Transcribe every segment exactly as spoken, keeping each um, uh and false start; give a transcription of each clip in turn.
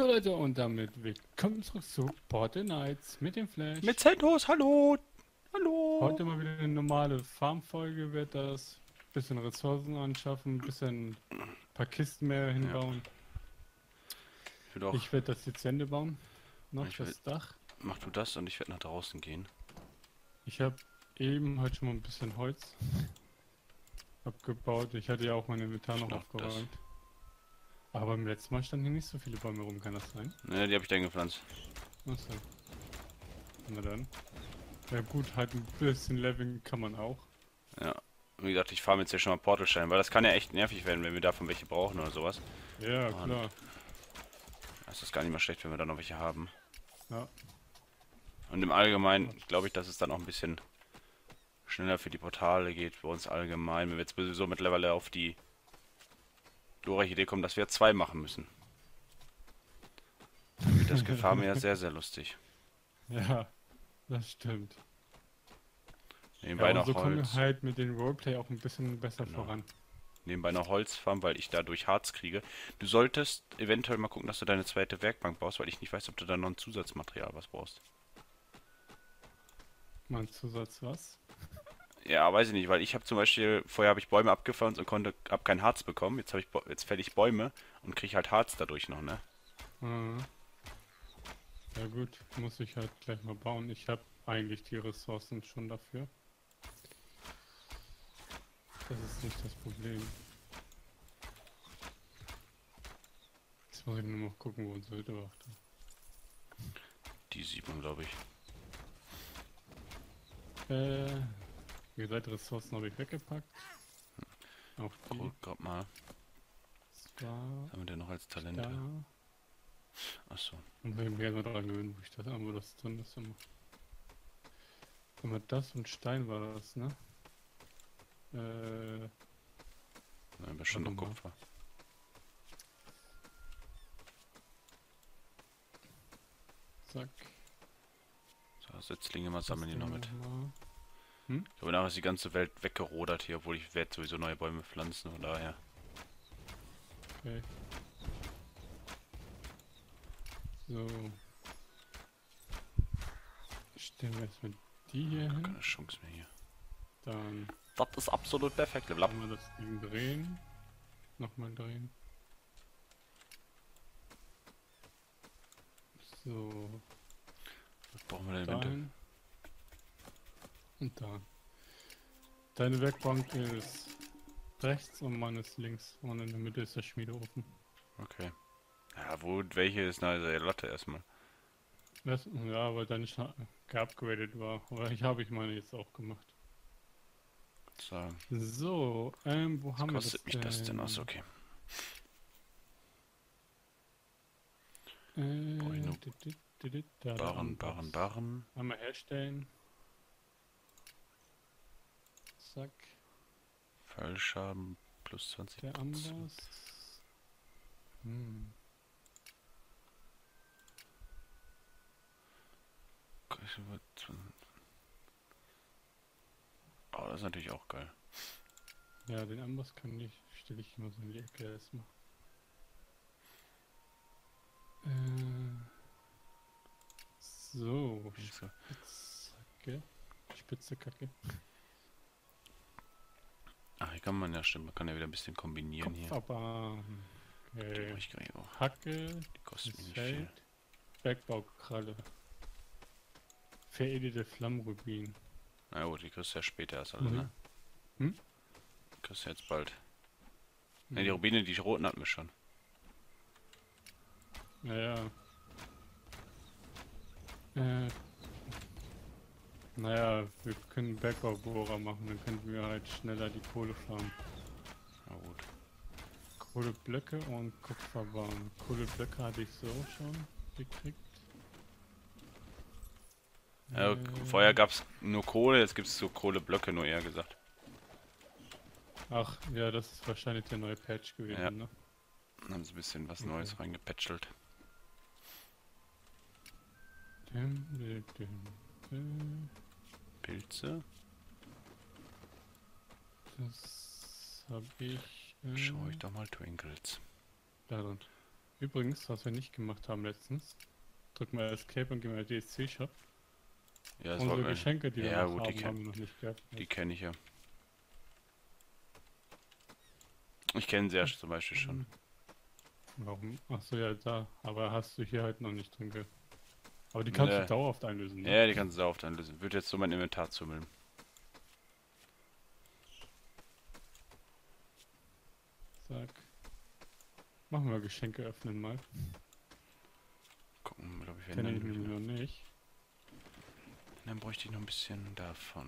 Jo Leute, und damit willkommen zurück zu Portal Knights mit dem Flash. Mit Centos, hallo! Hallo! Heute mal wieder eine normale Farmfolge wird das. Bisschen Ressourcen anschaffen, bisschen paar Kisten mehr hinbauen. Ich will doch. Ich werde das jetzt zu Ende bauen. Noch Ich will, das Dach. mach du das und ich werde nach draußen gehen. Ich habe eben heute schon mal ein bisschen Holz abgebaut. Ich hatte ja auch mein Inventar noch Noch aufgeräumt. Aber beim letzten Mal standen hier nicht so viele Bäume rum, kann das sein? Ne, die habe ich dann gepflanzt. Achso. Na dann. Ja gut, halt ein bisschen leveln kann man auch. Ja. Wie gesagt, ich farme jetzt hier schon mal Portalsteine, weil das kann ja echt nervig werden, wenn wir davon welche brauchen oder sowas. Ja, Und klar. das ist gar nicht mal schlecht, wenn wir da noch welche haben. Ja. Und im Allgemeinen glaube ich, dass es dann auch ein bisschen schneller für die Portale geht, für uns allgemein. Wenn wir jetzt sowieso mittlerweile auf die glorreiche Idee kommen, dass wir zwei machen müssen. Dann wird das Gefahr mir ja sehr, sehr lustig. Ja, das stimmt. Nebenbei Ja, und noch so kommen wir Holz. halt mit dem Roleplay auch ein bisschen besser Genau. voran. Nebenbei noch Holz farmen, weil ich dadurch Harz kriege. Du solltest eventuell mal gucken, dass du deine zweite Werkbank baust, weil ich nicht weiß, ob du da noch ein Zusatzmaterial was brauchst. Mein Zusatz was? Ja, weiß ich nicht, weil ich habe zum Beispiel, vorher habe ich Bäume abgepflanzt und konnte, habe kein Harz bekommen. Jetzt habe ich, Bo- jetzt fäll ich Bäume und kriege halt Harz dadurch noch, ne? Ah. Ja gut, muss ich halt gleich mal bauen. Ich habe eigentlich die Ressourcen schon dafür. Das ist nicht das Problem. Jetzt muss ich nur noch gucken, wo unsere Hütte war. Die sieht man, glaube ich. Äh, wie gesagt, Ressourcen habe ich weggepackt. Auch die. Guck grad mal. Zwar Was haben wir denn noch als Talente? da. Achso. Und wir werden mal daran gewöhnen, wo ich das wo das drin ist immer. Immer das und Stein war das, ne? Äh, Da haben wir schon noch Warte mal. Kupfer. zack. So, Setzlinge mal sammeln die noch mit. Mal. Ich glaube, nachher ist die ganze Welt weggerodert hier, obwohl ich werde sowieso neue Bäume pflanzen, von daher. Okay. So. Stellen wir jetzt mit die hier Gar hin. keine Chance mehr hier. Dann Das ist absolut perfekt. Level up. können wir das Ding drehen. Nochmal drehen. So. Was brauchen wir denn im Winter? Dahin. Und da. Deine Werkbank ist rechts und meine ist links. Und in der Mitte ist der Schmiedeofen. Okay. Ja, wo, welche ist na, der Latte erstmal? Das, ja, weil deine schon geupgradet war. Aber ich habe ich meine jetzt auch gemacht. So, So, ähm, wo was haben wir das kostet mich das denn? Achso, okay. Äh, Brauch ich nur dit, dit, dit, dit, da, der Barren, Amboss. Barren, Barren. Einmal herstellen. Zack, Fallschaden plus zwanzig der Prozent. Amboss. Hm. Oh, das ist natürlich auch geil. Ja, den Amboss kann ich, stelle ich immer so in die Ecke erstmal. Äh, so, So. Spitzhacke. Spitze Kacke. Ach, hier kann man ja stimmt, man kann ja wieder ein bisschen kombinieren hier. Kopfabahn. Die Okay. brauche ich gar nicht auch. Hacke, Die kostet mir das nicht viel. Feld, Bergbaukralle. Veredelte Flammrubin. Na gut, die kriegst du ja später erst alle, Mhm. ne? Hm? Die kriegst du jetzt bald. Ne, die Rubine, die roten hatten wir schon. Naja. Äh. Naja, wir können Bergbaubohrer machen, dann könnten wir halt schneller die Kohle farmen. Na gut. Kohleblöcke und Kupferbahn. Kohleblöcke hatte ich so schon gekriegt. Ja, Äh, vorher gab es nur Kohle, jetzt gibt es so Kohleblöcke, nur eher gesagt. Ach, ja, das ist wahrscheinlich der neue Patch gewesen, Ja. ne? Dann haben sie ein bisschen was Okay. Neues reingepatchelt. Dim, dim, dim, dim. Pilze. Das habe ich. Äh, Schau ich doch mal Twinkles. da drin. Übrigens, was wir nicht gemacht haben letztens, drücken wir Escape und gehen wir in den D S C-Shop. Ja, das Unsere war Geschenke, die wir ja, noch gut, die haben, kenn- haben wir noch nicht gehabt. Die kenne ich ja. Ich kenne sie ja zum Beispiel schon. Warum? Achso, ja, da. Aber hast du hier halt noch nicht drin ge... Aber die kannst Nee. du dauerhaft einlösen, ne? Ja, die kannst du auch dann lösen. Wird jetzt so mein Inventar zumüllen. Zack. Machen wir Geschenke öffnen mal. Gucken, glaube ich, wenn Kenne ich dann, nämlich noch nicht. dann bräuchte ich noch ein bisschen davon.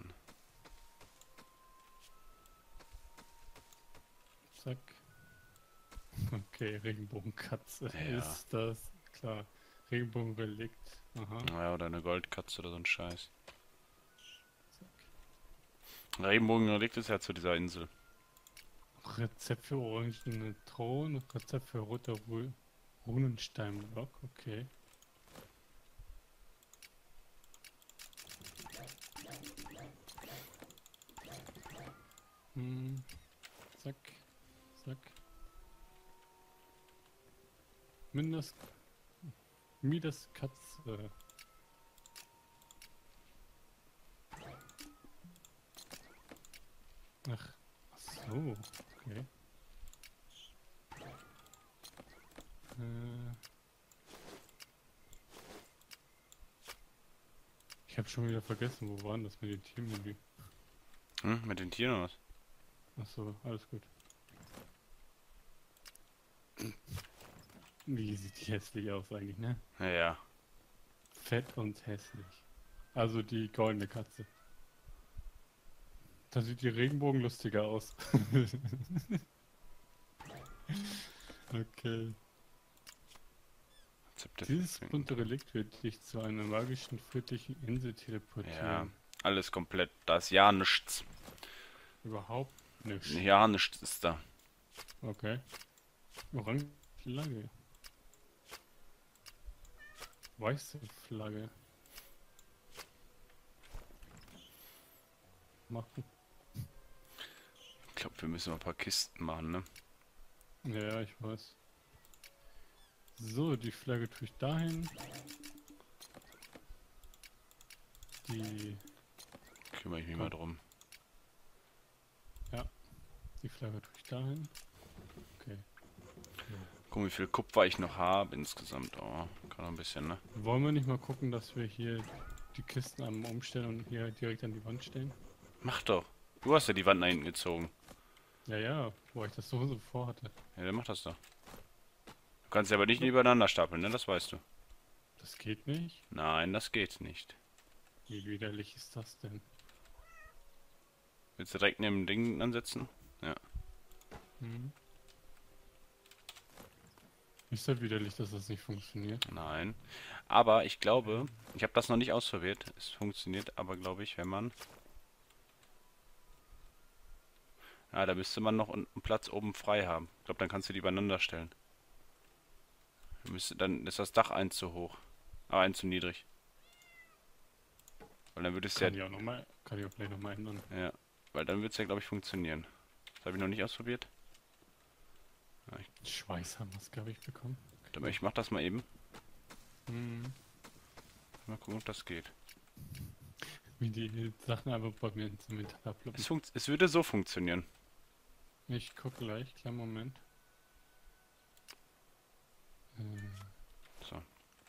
Zack. Okay, Regenbogenkatze Ja. ist das. Klar. Regenbogenrelikt. Aha. Ja, oder eine Goldkatze oder so ein Scheiß. Zack. Regenbogenrelikt ist ja zu dieser Insel. Rezept für orangene Thron, Rezept für roter Ru Runensteinblock, okay. Hm. Zack, zack. Mindest... Midas Katze. Ach, ach so, okay. Äh, ich habe schon wieder vergessen, wo waren das mit den Tiermenü? Hm, mit den Tieren oder was? Ach so, alles gut. Wie sieht die hässlich aus eigentlich, ne? Ja, ja. Fett und hässlich. Also die goldene Katze. Da sieht die Regenbogen lustiger aus. Okay. Rezepte für Dieses Trinken. bunte Relikt wird dich zu einer magischen, friedlichen Insel teleportieren. Ja, alles komplett. Da ist ja nichts. Überhaupt nicht. Ja, nichts ist da. Okay. Orange Flagge. Weiße Flagge. Machen. Ich glaube, wir müssen mal ein paar Kisten machen, ne? Ja, ich weiß. So, die Flagge tue ich dahin. Die, Kümmere ich mich Komm. mal drum. die Flagge tue ich dahin. Okay. Guck, wie viel Kupfer ich noch habe insgesamt. Oh, kann noch ein bisschen, ne? Wollen wir nicht mal gucken, dass wir hier die Kisten am Umstellen und hier direkt an die Wand stellen? Mach doch. Du hast ja die Wand nach hinten gezogen. Ja, ja, wo ich das sowieso vorhatte. Ja, dann mach das doch. Du kannst sie aber nicht übereinander stapeln, ne? Das weißt du. Das geht nicht? Nein, das geht nicht. Wie widerlich ist das denn? Willst du direkt neben dem Ding ansetzen? Hm. Ist ja widerlich, dass das nicht funktioniert. Nein. Aber ich glaube, ich habe das noch nicht ausprobiert. Es funktioniert aber, glaube ich, wenn man... Ja, da müsste man noch einen Platz oben frei haben. Ich glaube, dann kannst du die übereinander stellen. Müsste, dann ist das Dach eins zu hoch. Aber eins zu niedrig. Weil dann würde es ja... Kann ich auch noch mal, kann ich auch gleich nochmal ändern. Ja, weil dann wird es ja, glaube ich, funktionieren. Das habe ich noch nicht ausprobiert. Schweißhammers, habe ich bekommen. Aber ich mach das mal eben. Hm. Mal gucken, ob das geht. Wie die Sachen einfach bei mir ins Inventar ploppen. Es, funkt, es würde so funktionieren. Ich gucke gleich, kleinen Moment. Ähm, So.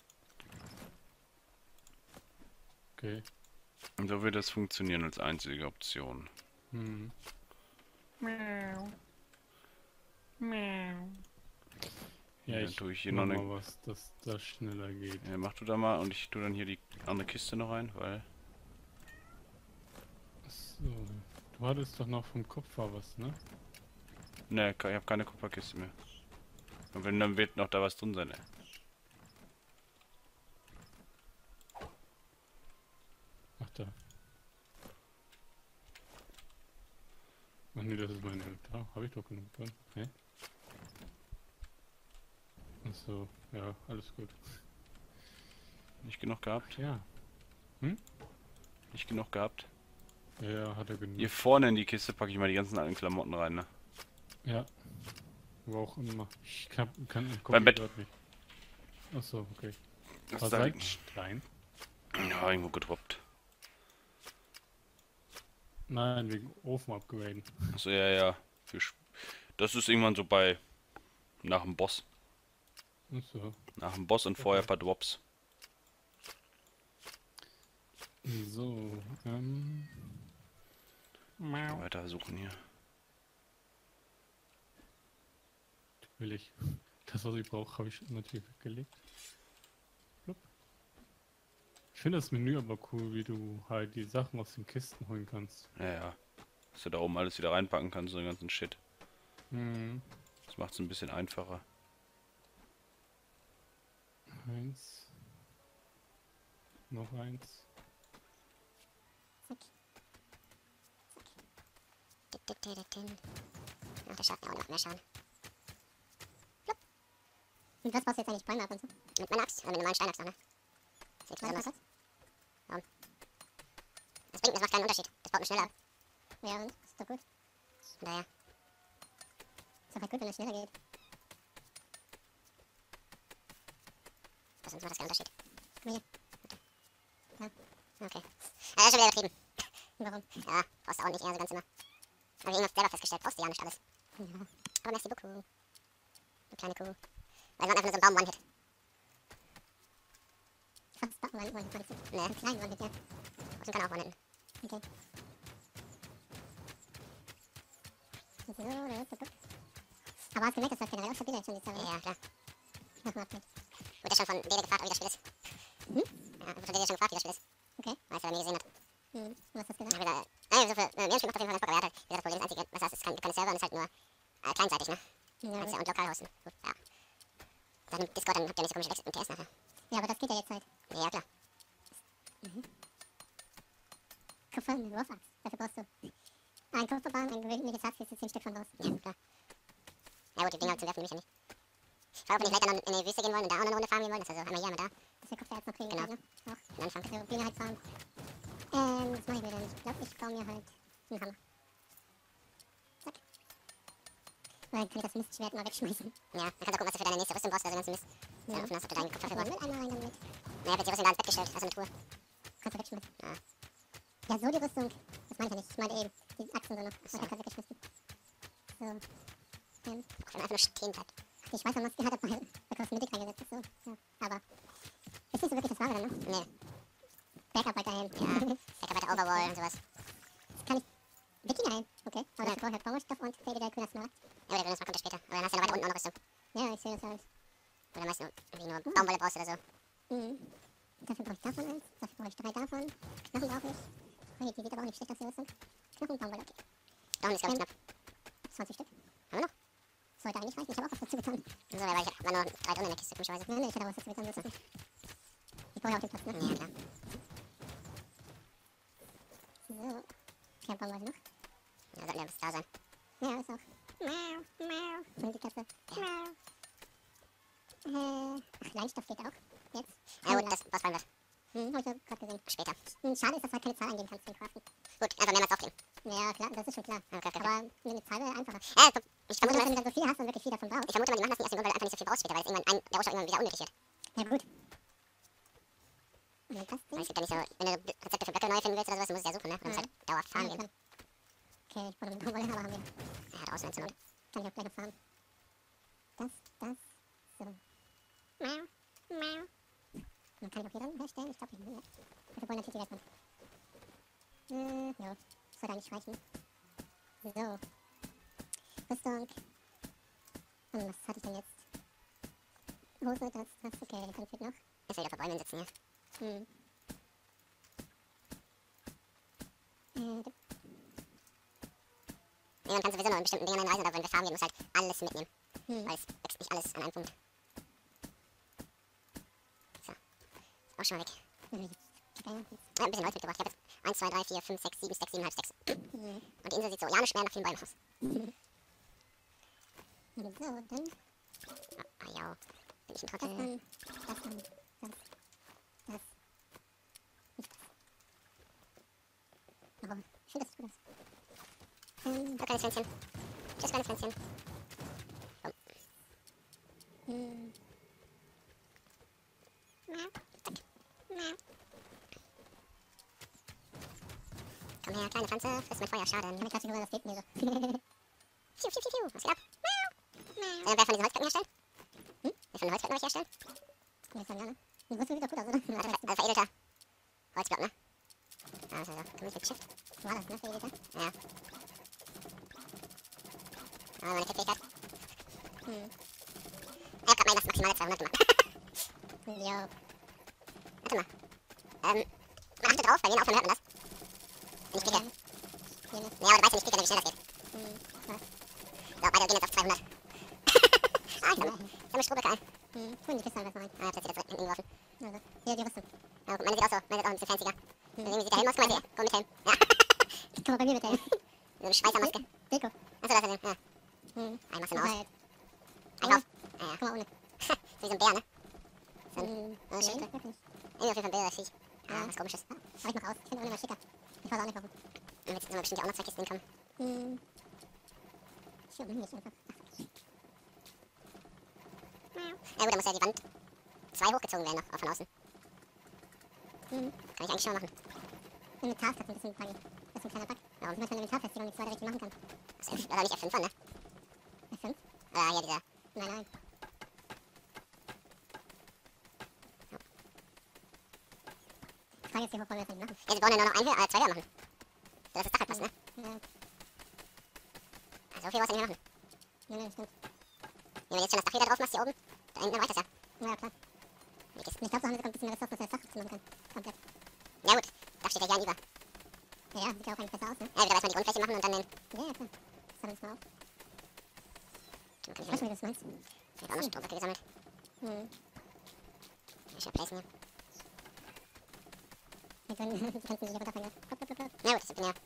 okay. Und so würde es funktionieren als einzige Option. Hm. Ja, Dann ich tue ich hier mach noch mal eine... was, dass das schneller geht. Ja, mach du da mal und ich tue dann hier die andere Kiste noch rein, weil... So. Du hattest doch noch vom Kupfer was, ne? Ne, ich habe keine Kupferkiste mehr. Und wenn, dann wird noch da was drin sein, ey. Ach da. Ach nee, das ist mein Inventar. Habe ich doch genug drin. Hä? Achso, ja, alles gut. Nicht genug gehabt? Ja. Nicht genug gehabt? Ja, ja, hat er genug. Hier vorne in die Kiste packe ich mal die ganzen alten Klamotten rein, ne? Ja. Wo auch immer. Ich kann, kann guck Beim ich Bett. grad nicht. Achso, okay. Das Was da sagt liegt. Stein? Ja, irgendwo gedroppt. Nein, wegen Ofen upgraden. Also ja, ja. Wir sch- Das ist irgendwann so bei nach dem Boss. Achso. Nach dem Boss und vorher ein paar Drops. So, ähm. Mau. Weiter suchen hier. Will ich. Das, was ich brauche, habe ich natürlich weggelegt. Blub. Ich finde das Menü aber cool, wie du halt die Sachen aus den Kisten holen kannst. Ja, ja. Dass du da oben alles wieder reinpacken kannst, so den ganzen Shit. Hm. Das macht es ein bisschen einfacher. Eins. Noch eins. Zack. Zack. Ach, der schaut ja auch noch mehr Schaden. Flupp. Und was baust du jetzt eigentlich Bäume ab und so? Mit meiner Axt, oder mit normalen Steinachs auch, ne? Das sieht besonders. Warum? Das bringt, das macht keinen Unterschied. Das baut mich schneller ab. Ja, und? Das ist doch gut. Von daher. Ist doch halt gut, wenn es schneller geht. Was sonst macht das keinen Unterschied? Guck mal hier. Ja. Okay. Ja, das ist schon wieder übertrieben. Warum? Ja, brauchst du auch nicht eher so ganz immer. Aber irgendwas selber festgestellt, brauchst du ja nicht alles. Ja. Aber merci beaucoup. Du kleine Kuh. Weil man einfach nur so einen Baum One-Hit. Fast Baum One-Hit, meinst du? Nee. Einen kleinen One-Hit, ja. Außen kann auch One-Hitten. Okay. So, da ist der Aber hast du gemerkt, dass das generell auch stabiler ist schon die Server? Ja, klar. Mach mal Update. Wurde ja schon von Dede gefragt, wie das Spiel ist. Hm? Ja, wurde von Dede schon gefragt, wie das Spiel ist. Okay. Weil er nie gesehen hat. Hm. Was hast du gesagt? Ja, nein, so für äh, mir macht auf jeden Fall ganz Bock, aber er hat halt, wie gesagt, das Problem, das einzige, was er hast, ist kein, keine Server und ist halt nur äh, kleinseitig, ne? Ja. Kannst ja und lokal hosten. Gut, ja. Dann im Discord, dann habt ihr nicht so komische Wechsel im T S nachher. Ja, aber das geht ja jetzt halt. Ja, klar. Mhm. Kupfer mit Wurfaxt. Dafür brauchst du ein Kupferbahn, ein gewöhnliches Harz, kriegst du zehn Stück von raus. Ja, klar. Ja gut, die Dinger zum Werfen nehme ich ja nicht. Ich frage, ob wir nicht weiter in die Wüste gehen wollen und da auch noch eine Runde farmen gehen wollen. Das ist also einmal hier, einmal da. Das wir Kupfer jetzt noch kriegen. Genau. Ne? Auch. Am Anfang. Also Biene halt farmen. Ähm, was mache ich mir denn? Ich glaube, ich baue mir halt einen Hammer. Zack. Weil dann kann ich das Mistschwert mal wegschmeißen. Ja, dann kannst du gucken, was du für deine nächste Rüstung brauchst, also ganzen Mist. Ja. Dann offen hast, ob du deinen Kupfer für brauchst. Mit einmal rein damit. Na, ich hab jetzt die Rüstung da ins Bett gestellt, also eine Truhe. Kannst du wegschmeißen. Ja. Ja, so die Rüstung. Das meine ich ja nicht. Ich meine eben, die Achsen so noch. So. Und dann kannst du weggeschmissen. So. Ähm. Wenn man einfach nur stehen bleibt. Ach, ich weiß, man hat dabei, da kannst du Mittig reingesetzt ist, so. Ja. Aber, ist nicht so wirklich das Wahre dann, ne? Nee. Bergarbeit dahin. Ja, Bergarbeit, Overwall und sowas. Das kann ich. Wiki dahin. Okay. Aber ja. Dafür brauche ich Baumwollstoff und fähiger grüner Smaragd. Ja, aber der grüne Smaragd kommt ja später. Aber dann hast du ja noch weiter unten auch noch Rüstung. Ja, ich sehe das alles. Oder meist nur, irgendwie nur Baumwolle brauchst oder so. Mhm. Dafür brauche ich davon eins. Dafür brauche ich drei davon. Knochen brauche ich. Hey, die sieht aber auch nicht schlecht aus, die Rüstung. Knochen und Baumwolle, okay. Knochen ist, glaube ich, knapp. zwanzig Stück. Haben wir noch? Sollte eigentlich reichen, ich habe auch was dazu getan. So, weil ich hab nur drei drin in der Kiste, komischerweise. Nein, nein, ich hätte auch was dazu getan, das ist ich brauche ja auch den Platz, ne? Ja, klar. So. Ich hab Baumwolle noch. Ja, sollten wir bis da sein. Ja, ist auch. Miau, miau. Und die Katze. Ja. Miau. Äh, ach, Leinstoff geht auch. Jetzt. Ja gut, das, was wollen wir? Hm, hab ich ja gerade gesehen. Später. Hm, schade ist, dass du halt keine Zahl eingeben kannst zum Craften. Gut, einfach mehrmals aufgeben. Ja, klar, das ist schon klar. Okay, okay, okay. Aber mit einer Zahl wäre einfacher. Ja, ich, ich vermute mal, wenn du dann so viel hast und wirklich viel davon brauchst. Ich vermute mal, die machen das nicht aus dem Grund, weil du einfach nicht so viel brauchst später, weil es irgendwann ein, der Rohstoff irgendwann wieder unnötig wird. Ja, gut. Und das Ding? Weil es gibt ja nicht so, wenn du Rezepte für Blöcke neu finden willst oder sowas, musst du ja suchen, ne? Und dann musst halt dauerhaft fahren gehen. Okay, ich brauche eine Baumwolle, aber haben wir. Ja, draußen wenn es Not. Kann ich auch gleich noch fahren. Das, das, so. Miau, miau. Man kann ich auch hier dann herstellen, ich glaube nicht, ne? Dafür wollen natürlich die Wertmann. Äh, ja. Sollte eigentlich reichen. So. Rüstung. Und was hatte ich denn jetzt? Hose, das, das, okay, dann fehlt noch. Jetzt wieder vor Bäumen sitzen, ja. Hm. Äh, ja, man kann sowieso noch in bestimmten Dingen reisen, aber wenn wir farmen gehen, muss halt alles mitnehmen. Hm. Weil es wächst nicht alles an einem Punkt. So. Ist auch schon mal weg. Mhm. Okay. Ja, ein bisschen Holz mitgebracht. Ich habe jetzt eins, zwei, drei, vier, fünf, sechs, sieben Stacks, siebeneinhalb Stacks. Mhm. Und die Insel sieht so janisch schwer nach vielen Bäumen aus. Mhm. So, dann. Ah, ah ja. Bin ich ein Trottel. Das dann, das dann, das, das. Nicht das. Warum? Ich finde das gut aus. Ähm, so, kleines Pflänzchen. Tschüss, kleines Pflänzchen. Komm, Hm. Ja, zack. Ja. Komm her, kleine Pflanze, friss mit Feuer, schade. Ich hab mich grad schon gewundert, das geht mir so. Fiu, fiu, fiu, fiu, was geht ab? Sollen wir von diesen Holzblöcken herstellen? Hm? Wir von den Holzblöcken euch herstellen? Ja, schon, ja, ne? Du wirst wieder gut aus, oder? Also, also veredelter Holzblock, ne? Also, so, gemütlich Geschäft. War das, ne? Veredelter? Ja. Ah, meine Tippfähigkeit. Hm. Ich hab grad meine maximale zweihundert gemacht. Jo. Warte mal. Ähm, man achtet drauf, bei jenen Aufnahmen hört man das. Wenn ich klicke. Ja, aber du weißt ja nicht, klicke, wie schnell das geht. Hm, was? So, beide gehen jetzt auf zweihundert. Ah, ich sammle, ich sammle Strohblöcke ein. Hm, tun die Kiste einfach rein. Ah, ich hab das jetzt hinten geworfen. Also, hier, die Rüstung. Ja, guck, meine sieht auch so, meine sieht auch ein bisschen fancier. Hm. Irgendwie sieht der Helm aus, guck mal hier, komm mit Helm. Ja. Guck mal bei mir mit Helm. So eine Schweißermaske. Deko. Achso, da ist er, ja. Hm. Einmal machst du mal aus. Einkauf. Ja, ja. Guck mal ohne. So wie so ein Bär, ne? So ein, so ein Schild. Irgendwie auf jeden Fall ein Bär, das Viech. Ja, was komisches. Ah, hab ich noch aus. Ich finde ohne mal schicker. Ich weiß auch nicht warum. Und jetzt sind wir bestimmt ja auch noch zwei Kisten hinkommen. Hm. Ich glaube nicht einfach. Ja gut, da muss ja die Wand zwei hochgezogen werden noch von außen. Hm. Kann ich eigentlich schon mal machen. Inventarfest ein bisschen buggy. Das ist ein kleiner Bug. Warum? Weil man Inventarfestigung nichts weiter richtig machen kann. Das ist nicht F fünf an, ne? F fünf? Ah, hier dieser. Nein, nein. Ich frage jetzt hier, wo wollen wir das nicht machen? Ja, sie wollen ja nur noch ein Höhe, äh, zwei Höhe machen. So, dass das Dach halt passt, ne? Ja. Also, so viel was nicht mehr machen. Ja, ne, stimmt. Wenn du jetzt schon das Dach wieder drauf machst, hier oben, da hinten, dann reicht das ja. Ja, klar. Ich glaube, so haben wir sogar ein bisschen mehr Ressourcen, dass wir das Dach zu machen können. Komplett. Ja gut, Dach steht ja hier an über. Ja, ja, sieht ja auch eigentlich besser aus, ne? Ja, wieder erstmal die Grundfläche machen und dann den... Ja, ja, klar. Das haben wir jetzt mal auf. Ich weiß nicht, wie du das meinst. Ich hab auch noch Strohblöcke gesammelt. Hm. Ich hab Placen hier. Wir können, die ganzen hier runterfallen. Hopp, hopp, hopp, hopp. Ja gut, das bin ja...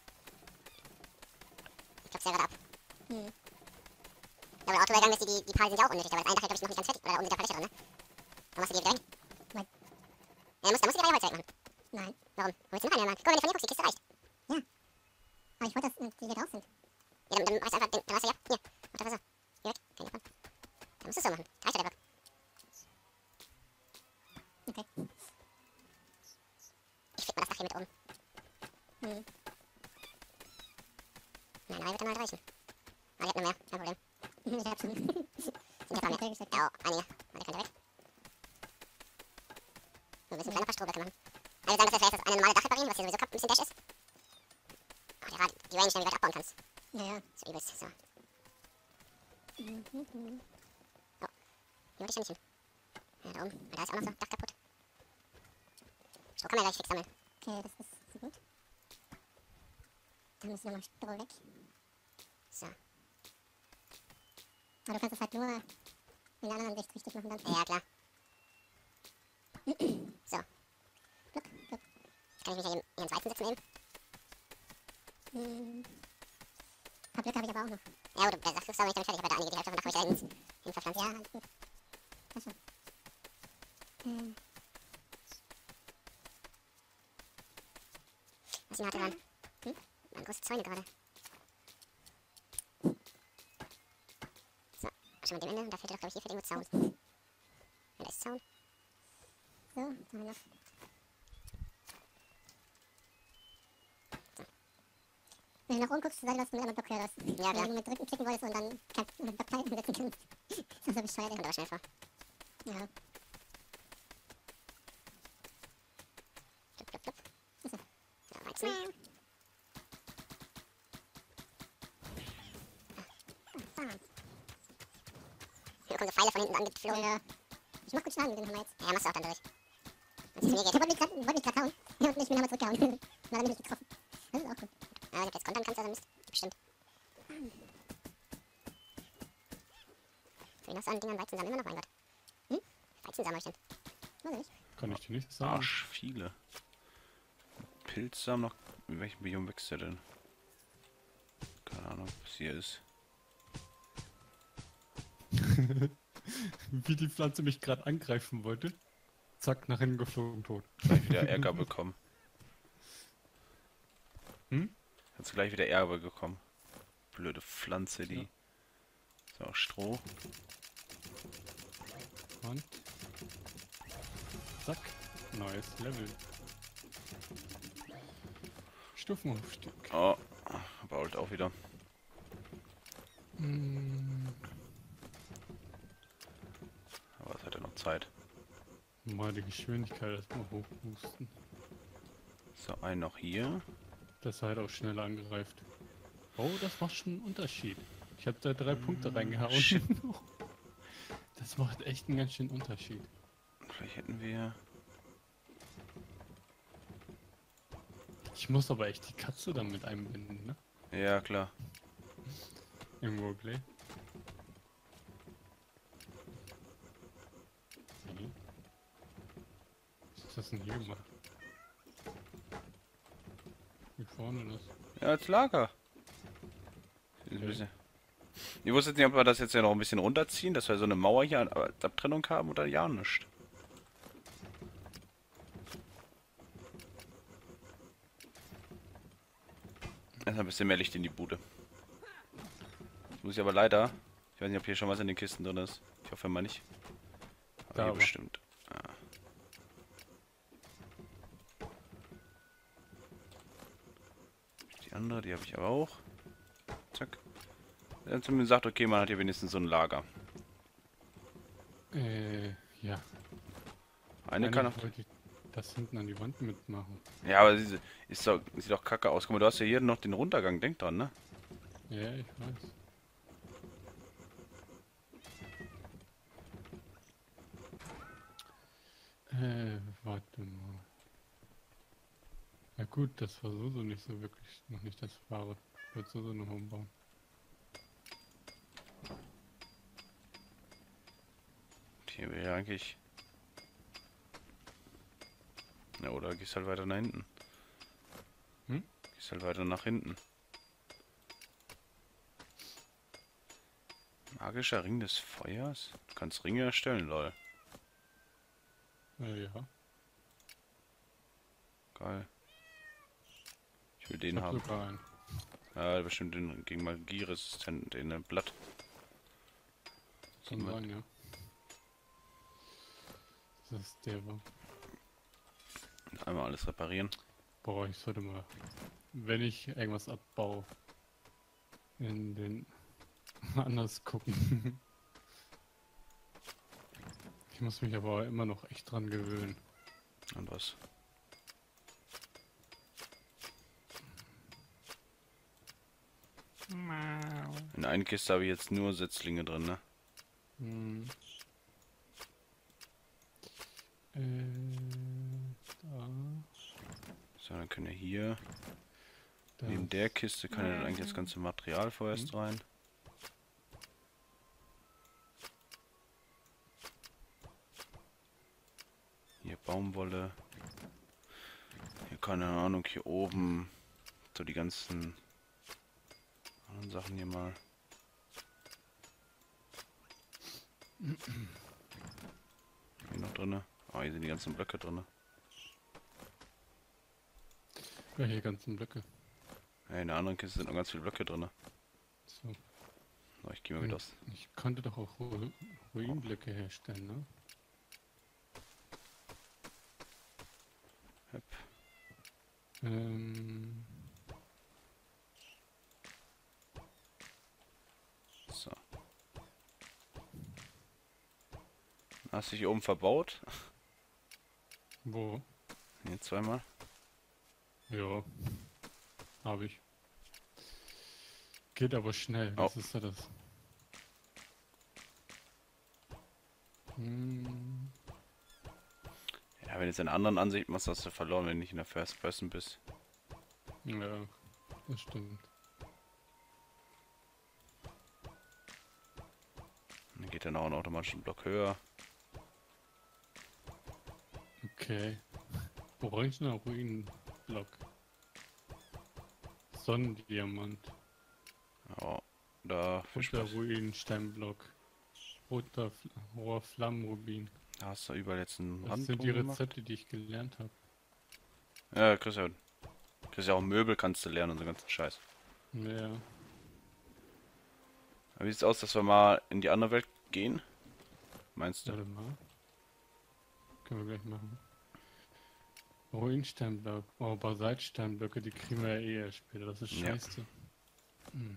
Ich klopf's ja gerade ab. Hm. Ja, aber der Autoübergang ist, die, die, die Paare sind ja auch unnötig, aber das eine Dach ist, glaube ich, noch nicht ganz fertig. Oder da unten sind ja Palette drin, ne? Warum machst du die wieder weg? Weil... Ja, dann musst, dann musst du die drei Holz wegmachen. Nein. Warum? Wo willst du noch eine machen? Guck mal, wenn du von hier guckst, die Kiste reicht. Ja. Aber ich wollte, dass die hier drauf sind. Ja, dann, dann reißt einfach den, dann reißt du ja. Hier, mach das so. Hier weg. Kein davon. Dann musst du es so machen. Reicht ja der Block. Okay. Ich fick mal das Dach hier mit oben. Hm. Nein, drei wird dann halt reichen. Ah, die hat nur mehr. Kein Problem. Ich hab schon. Sind ja paar mehr. Ja, oh, einige. Ah, der könnte weg. Wir müssen kleine paar Strohblöcke machen. Also sagen, dass das jetzt eine normale Dachreparierung, was hier sowieso ein bisschen Dash ist. Oh, die, Rad die Range, dann wie weit abbauen kannst. Ja, ja. So übelst. So. Mhm. Oh, hier wollte ich ja nicht hin. Ja, da oben. Da ist auch noch so. Dach kaputt. Stroh kann man ja gleich fix sammeln. Okay, das ist so gut. Dann müssen wir nochmal Stroh weg. So. Aber du kannst es halt nur in der anderen Sicht richtig machen dann. Ja, klar. So. Blub, blub. Jetzt kann ich mich ja hier, hier ins Weizen setzen eben. Hm. Ein paar Blöcke habe ich aber auch noch. Ja, du sagst, du bist auch nicht damit fertig, aber da einige, die Hälfte von Dach habe ich da hin, hin verpflanzt. Ja, alles gut. Passt schon. Ähm. Was ist denn heute dran? Hm? Eine große Zäune gerade. So, schon mit dem Ende. Und da fehlt doch, glaube ich, hier fehlt irgendwo Zaun. Ja, da ist Zaun. So, was haben wir noch? So. Wenn du nach oben guckst, sag was du mit einem Block höher hast. Ja, klar. Wenn du mit drücken klicken wolltest und dann kannst du mit Block setzen kannst. Das ist so bescheuert. Kommt aber schnell vor. Ja. Blub, blub, blub. Achso. So, Weizen. Ja. Hier kommen so Pfeile von hinten angeflogen. Ja, ja. Ich mach gut Schaden mit dem Hammer jetzt. Ja, machst du auch dann durch. Wenn es zu mir geht. Ich wollte mich gerade hauen. Ja, und nicht mit dem Hammer zurückgehauen. War dann nicht getroffen. Das ist auch gut. Ja, wenn du jetzt kontern kannst, also Mist. Bestimmt. So, wie noch so an Dingern Weizen sammeln immer noch, mein Gott. Hm? Weizen sammeln ich denn? Weiß ich nicht. Kann ich dir nicht sagen. Arsch, viele. Pilzsamen noch. In welchem Biom wächst der denn? Keine Ahnung, was hier ist. Wie die Pflanze mich gerade angreifen wollte. Zack, nach hinten geflogen, tot. Gleich wieder Ärger bekommen. Hm? Jetzt gleich wieder Ärger bekommen. Blöde Pflanze, die. Ja. So, Stroh. Zack. Neues Level. Stufenaufstieg. Oh, baut auch wieder. Mm, Aber es hat ja noch Zeit. mal die Geschwindigkeit erstmal hochboosten. So, ein noch hier. Das halt auch schneller angereift. Oh, das macht schon einen Unterschied. Ich habe da drei Punkte reingehauen. shit. Das macht echt einen ganz schönen Unterschied. Vielleicht hätten wir... Ich muss aber echt die Katze damit einbinden, ne? Ja, klar. Im Roleplay. Okay. Was ist das denn hier gemacht? Wie vorne das? Ja, als Lager. Ist ein Okay. bisschen... Ich wusste jetzt nicht, ob wir das jetzt ja noch ein bisschen runterziehen, dass wir so eine Mauer hier als Abtrennung haben oder ja nicht. Erstmal ein bisschen mehr Licht in die Bude. Jetzt muss ich aber leider... Ich weiß nicht, ob hier schon was in den Kisten drin ist. Ich hoffe mal nicht. Aber Da hier aber. bestimmt. Ah. Die andere, die habe ich aber auch. Zack. Er hat zumindest gesagt, okay, man hat hier wenigstens so ein Lager. Äh, ja. Eine kann auch... Eigentlich wollte ich das hinten an die Wand mitmachen. Ja, aber sie ist doch, sieht doch kacke aus. Guck mal, du hast ja hier noch den Runtergang. Denk dran, ne? Ja, ich weiß. Äh, warte mal. Ja gut, das war so, so nicht so wirklich, noch nicht das Wahre. Ich würde so, so noch umbauen. Und hier wäre ja eigentlich... Ja, oder gehst halt weiter nach hinten. Hm? Gehst halt weiter nach hinten. Magischer Ring des Feuers? Du kannst Ringe erstellen, lol. Äh, ja. Geil. Ich will den Ich hab haben. sogar einen. Ja, bestimmt den gegen Magieresistenten, den äh, Blatt. Kann sein, ja. Das ist der war. Einmal alles reparieren. Boah, ich sollte mal, wenn ich irgendwas abbaue, in den anders gucken. Ich muss mich aber immer noch echt dran gewöhnen. Und was? In einer Kiste habe ich jetzt nur Setzlinge drin, ne? Hm. Äh, da, So, dann können wir hier... da. Neben der Kiste kann ja dann eigentlich das ganze Material vorerst Mhm. rein. Hier Baumwolle. Hier keine Ahnung, hier oben so die ganzen anderen Sachen hier mal. Hier noch drinne. Ah, hier sind die ganzen Blöcke drinne. Ja, hier ganzen Blöcke. Ja, in der anderen Kiste sind noch ganz viele Blöcke drinne. So. So, ich gehe mal wieder aus. Ich konnte doch auch Ru Ruinenblöcke herstellen, ne? Hep. Ähm, So. Hast du dich hier oben verbaut? wo? Hier zweimal. Ja. Habe ich. Geht aber schnell, Oh. das ist ja das. Hm, Ja, wenn du jetzt in einer anderen Ansicht machst, hast du verloren, wenn du nicht in der First Person bist. ja, das stimmt. Dann geht dann auch ein automatischer Block höher. Okay. Orangener Ruinenblock. Sonnendiamant. Ja, da Roter Fischblatt. Ruinensteinblock. Roter Fl hoher Flammenrubin. Da hast du überall jetzt einen Das Rand sind drum die gemacht. Rezepte, die ich gelernt habe. Ja, kriegst ja, kriegst ja auch Möbel, kannst du lernen und so ganzen Scheiß. Ja. Aber wie sieht's aus, dass wir mal in die andere Welt gehen? Meinst du? Warte mal. Können wir gleich machen. Ruinsteinblock. Oh, Basaltsteinblöcke, die kriegen wir ja eh erst später. Das ist Ja. scheiße. Hm.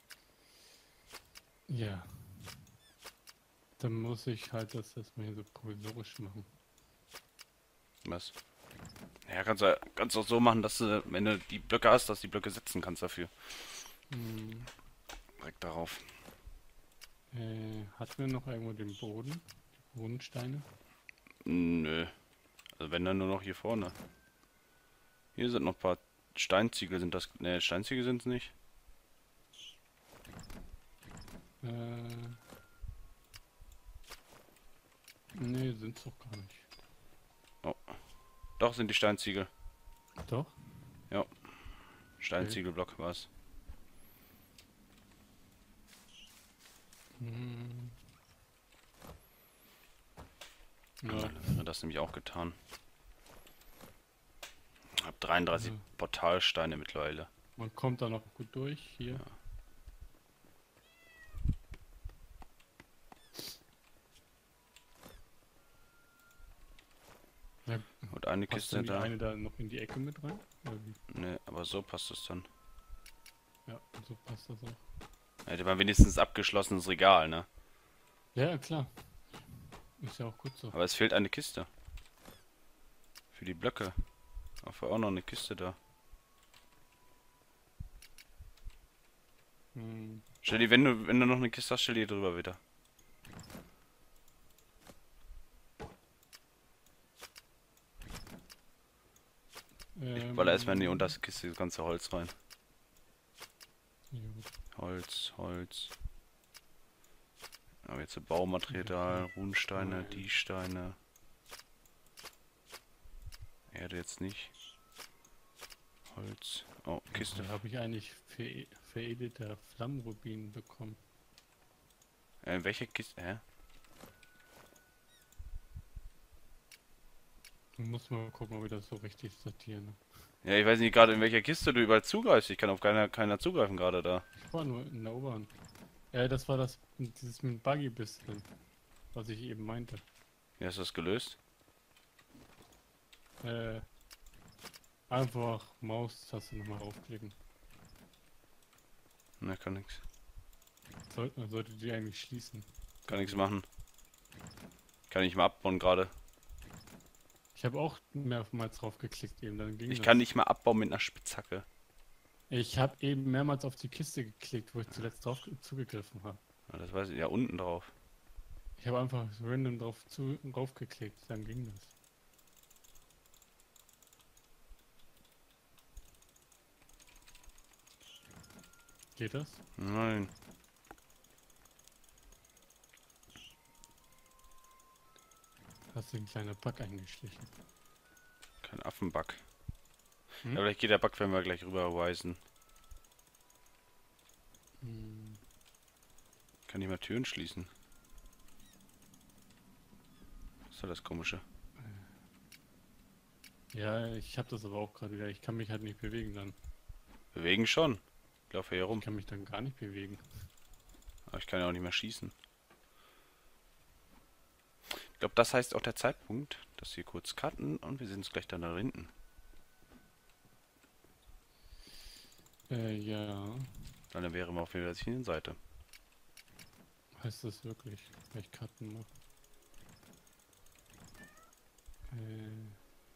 Ja. Dann muss ich halt das erstmal hier so provisorisch machen. Was? Ja, kannst du kannst auch so machen, dass du, wenn du die Blöcke hast, dass du die Blöcke setzen kannst dafür. Hm. Direkt darauf. Äh, hatten wir noch irgendwo den Boden? Die Bodensteine? Nö. Also wenn dann nur noch hier vorne. Hier sind noch ein paar Steinziegel, sind das. Ne, Steinziegel sind es nicht. Äh. Nee, sind's doch gar nicht. Doch, sind die Steinziegel. Doch? Steinziegelblock war's. Hm. Ja. Ja. Dann wäre das nämlich auch getan. Ich hab dreiunddreißig Ja. Portalsteine mittlerweile. Man kommt da noch gut durch. Hier. Ja. Ja, Und eine passt Kiste dann die da. eine da noch in die Ecke mit rein? Oder wie? Ne, aber so passt es dann. Ja, so passt das auch. Hätte man wenigstens abgeschlossenes Regal, ne? Ja, klar. Ist ja auch gut so. Aber es fehlt eine Kiste. Für die Blöcke. Auch auch noch eine Kiste da. Hm. Stell die, wenn du, wenn du noch eine Kiste hast, stell die drüber wieder. Ich Ähm, baller erstmal in die unterste Kiste das ganze Holz rein. ja, gut. Holz, Holz. Aber jetzt so Baumaterial, Runensteine, die Steine. Erde jetzt nicht. Holz. Oh, Kiste. Da habe ich eigentlich ver veredelte Flammrubin bekommen. Äh, welche Kiste? Hä? Muss mal gucken, ob ich das so richtig sortiere. Ne? Ja, ich weiß nicht gerade in welcher Kiste du überall zugreifst. Ich kann auf keiner, keiner zugreifen gerade da. Ich war nur in der oberen. Ja, das war das, dieses mit Buggy bisschen, was ich eben meinte. Wie hast du das gelöst? Äh, einfach Maustaste nochmal aufklicken. Ne, kann nix. Soll, man sollte die eigentlich schließen. Kann nichts machen. Kann nicht mal abbauen gerade. Ich habe auch mehrmals drauf geklickt eben, dann ging Ich das. kann nicht mal abbauen mit einer Spitzhacke. Ich habe eben mehrmals auf die Kiste geklickt, wo ich zuletzt drauf zugegriffen habe. Ja, das weiß ich. Ja, unten drauf. Ich habe einfach random drauf zu drauf geklickt, dann ging das. Geht das? Nein. Hast du ein kleiner Bug eingeschlichen? Kein Affenbug. Hm? Ja, vielleicht geht der Bug, wenn wir gleich rüberweisen. Hm. Kann ich mal Türen schließen? Was ist das Komische? Ja, ich habe das aber auch gerade wieder. Ich kann mich halt nicht bewegen dann. Bewegen schon. Ich laufe hier rum. Ich kann mich dann gar nicht bewegen. Aber ich kann ja auch nicht mehr schießen. Ich glaube, das heißt auch der Zeitpunkt, dass wir kurz cutten und wir sehen uns gleich dann da hinten. Äh, ja. Dann wäre wir auf der richtigen Seite. Heißt das wirklich? Wenn ich Karten mache. Äh.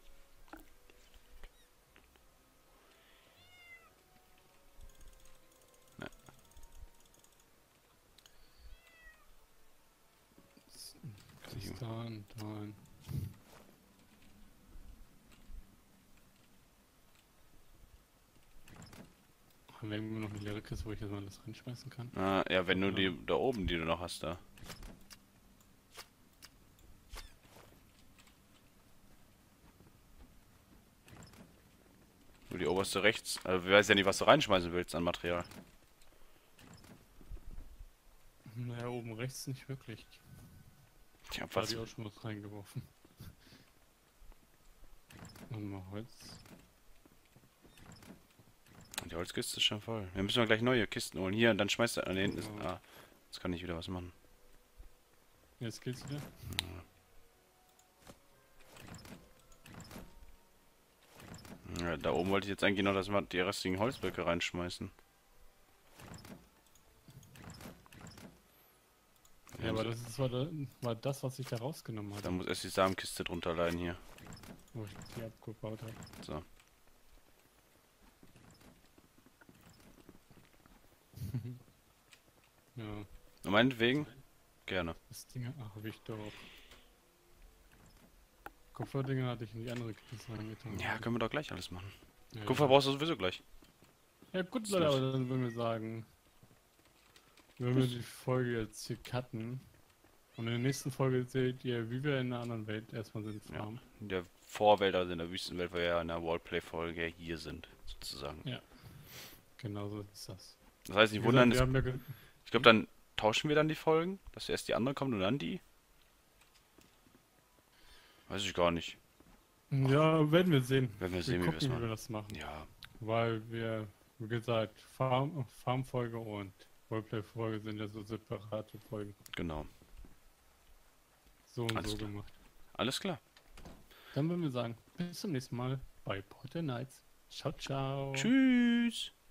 Ne. Das ist da und da. Haben wir irgendwo noch eine leere Kiste, wo ich jetzt mal das reinschmeißen kann? Ah, ja, wenn du die da oben, die du noch hast, da. Nur die oberste rechts. Also, wir weiß ja nicht, was du reinschmeißen willst an Material. Naja, oben rechts nicht wirklich. Ich hab Da was. habe ich auch schon was reingeworfen. Und mal Holz. Die Holzkiste ist schon voll. Wir müssen wir gleich neue Kisten holen. Hier, und dann schmeißt er. Ah, hinten ist. Ah, jetzt kann ich wieder was machen. Jetzt geht's wieder. Ja, da oben wollte ich jetzt eigentlich noch, dass wir die restlichen Holzblöcke reinschmeißen. Ja, aber das ist, war, da, war das, was ich da rausgenommen Da hatte, muss erst die Samenkiste drunter leiden hier. wo ich die abgebaut habe. So. Ja, Und meinetwegen? Gerne. das Ding, ach, hab ich doch. Kupferdinger hatte ich in die andere Kiste reingetan. Ja, können wir doch gleich alles machen. ja, Kupfer brauchst du sowieso gleich. Ja gut, Ist Leute, los. aber dann würden wir sagen, wenn wir die Folge jetzt hier cutten und in der nächsten Folge seht ihr, wie wir in einer anderen Welt erstmal sind, Ja. Farm. In der Vorwelt, also in der Wüstenwelt, weil wir ja in der Wallplay-Folge hier sind, sozusagen. Ja. Genau so ist das. Das heißt, nicht Wie wundern, gesagt, wir es- haben ja ge- ich glaube, dann tauschen wir dann die Folgen, dass erst die andere kommt und dann die. Weiß ich gar nicht. ja, werden wir sehen. Werden wir Wir sehen, wie wir gucken, es wie wir machen. das machen. Ja, Weil wir, wie gesagt, Farm, Farm-Folge und Roleplay-Folge sind ja so separate Folgen. genau. So und Alles so klar. gemacht. Alles klar. Dann würden wir sagen, bis zum nächsten Mal bei Portal Nights. Ciao, ciao. Tschüss.